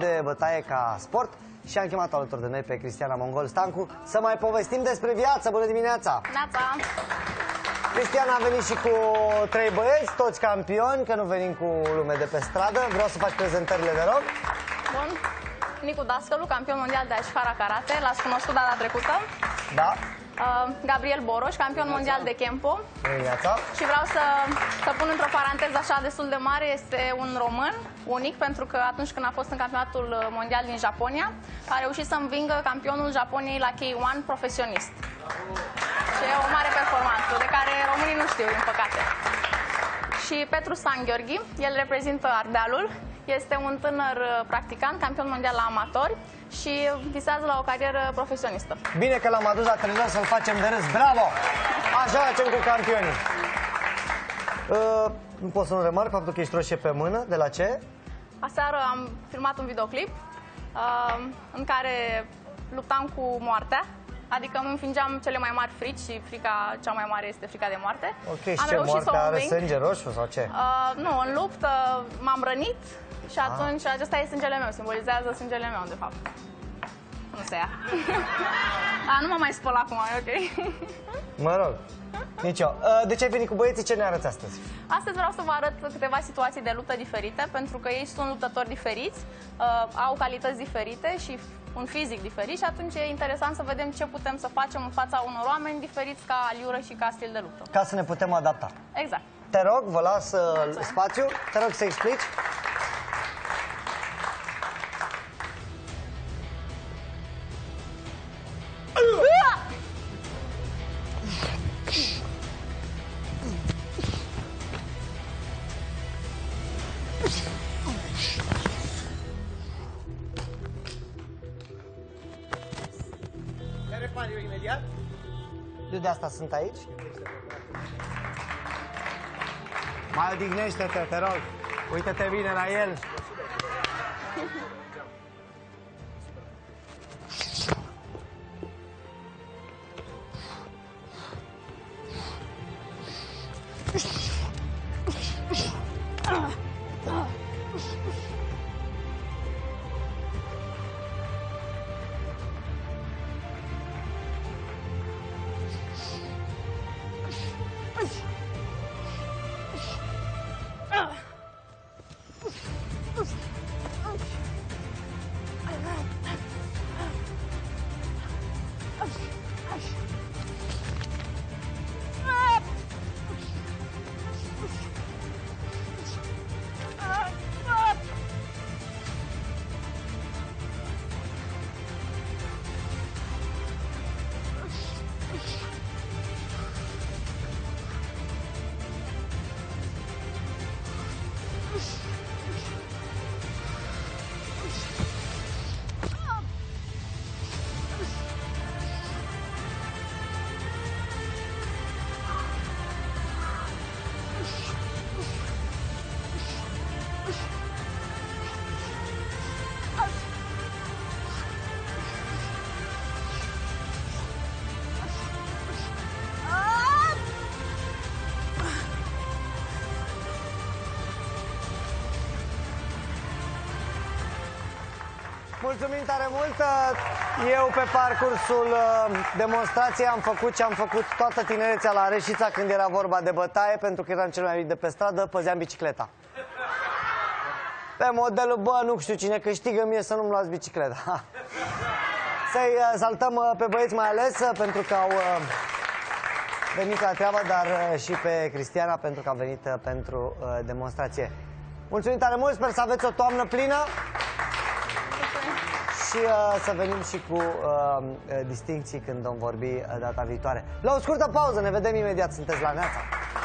de bătaie ca sport și am chemat alături de noi pe Cristiana Mongol Stancu să mai povestim despre viață. Bună dimineața! Neața! Cristiana a venit și cu 3 băieți, toți campioni, că nu venim cu lume de pe stradă. Vreau să faci prezentările, de rog. Bun. Nicu Dascălu, campion mondial de Ashihara Karate, l-ați cunoscut data trecută. Da. Gabriel Boroș, campion mondial de Kempo. Dimineața. Și vreau să pun într-o paranteză așa destul de mare, este un român unic, pentru că atunci când a fost în campionatul mondial din Japonia, a reușit să învingă campionul Japoniei la K1 profesionist. Și e o mare performanță, de care românii nu știu, din păcate. Și Petru Sangheorghi, el reprezintă Ardealul, este un tânăr practicant, campion mondial la amatori și visează la o carieră profesionistă. Bine că l-am adus la televizor să-l facem de râs. Bravo! Așa facem cu campionii. Nu pot să nu remarc faptul că ești roșie pe mână. De la ce? Aseară am filmat un videoclip în care luptam cu moartea. Adică îmi înfingeam cele mai mari frici și frica cea mai mare este frica de moarte. Ok, și ce, moartea are sânge roșu sau ce? Nu, în luptă m-am rănit și atunci acesta e sângele meu, simbolizează sângele meu, de fapt. Nu se ia. Nu mă mai spăl acum, e ok? Mă rog. Nicio. De ce ai venit cu băieții? Ce ne arăți astăzi? Astăzi vreau să vă arăt câteva situații de luptă diferite, pentru că ei sunt luptători diferiți, au calități diferite și un fizic diferit și atunci e interesant să vedem ce putem să facem în fața unor oameni diferiți ca aliură și ca stil de luptă. Ca să ne putem adapta. Exact. Te rog, vă las spațiu, te rog să explici. Eu imediat. Eu de asta sunt aici. Mai odihnește-te, te rog. Uită-te bine la el. Mulțumim tare mult! Eu pe parcursul demonstrației am făcut ce am făcut toată tinerețea la Reșița când era vorba de bătaie, pentru că eram cel mai mic de pe stradă, păzeam bicicleta. Pe modelul, bă, nu știu cine câștigă, mie să nu-mi luați bicicleta. Să-i saltăm pe băieți mai ales pentru că au venit la treabă, dar și pe Cristiana pentru că a venit pentru demonstrație. Mulțumim tare mult, sper să aveți o toamnă plină. Și să venim și cu distincții când vom vorbi data viitoare. La o scurtă pauză, ne vedem imediat, sunteți la Neața.